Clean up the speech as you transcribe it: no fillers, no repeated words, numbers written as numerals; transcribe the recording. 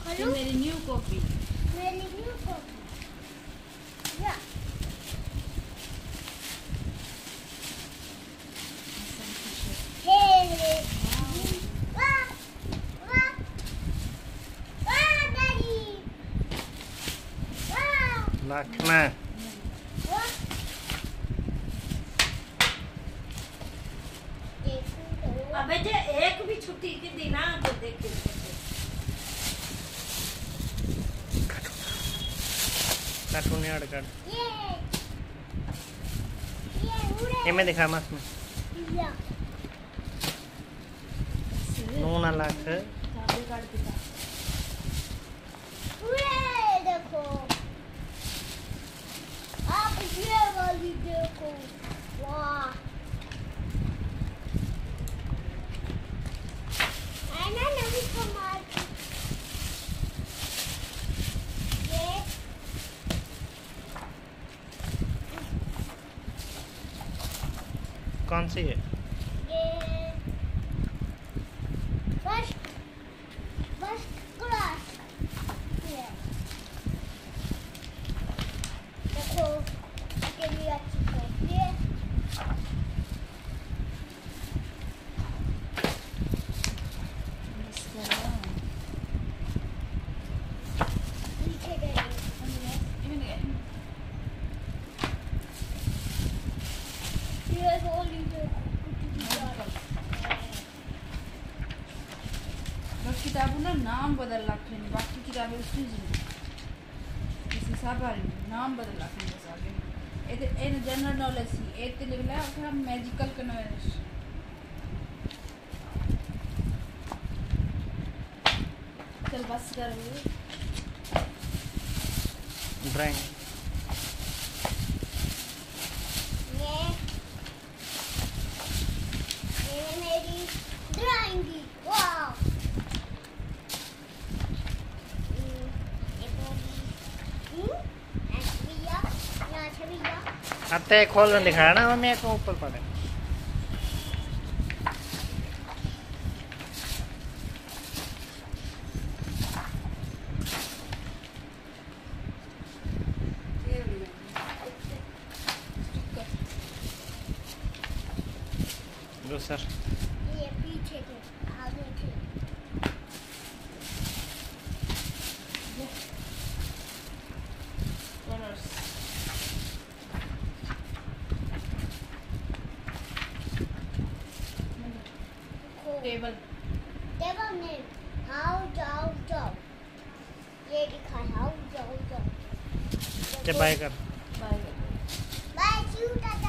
ये मेरी new copy. या लखना अबे जे एक भी छुट्टी के दिन आ तो देखे कार्टून यार कर ये मैं दिखा मस्त में नूना लाख देखो आप ये वाली देखो वाह है ना नवी कमाल ये कौन सी है फर्स्ट क्लास देखो इसके लिए अच्छी कॉपी है पीछे गए ये वाली बस किताबों ना नाम बदल रखे हैं, बाकी किताबें उसकी इस हिसाब से नाम बदल रखे हैं बस आगे ये जनरल नॉलेज ही एक तो लिखला है मैजिकल कन्वेंस चल बस कर ड्राइंग ये मेरी ड्राइंग वाह अत्ते खोल कर दिखाया ना मेरे को ऊपर पड़े जो सर ये पीछे के आगे के कलर्स टेबल में आओ जाओ जाओ ये लिखा है आओ जाओ जाओ बाय कर बाय बाय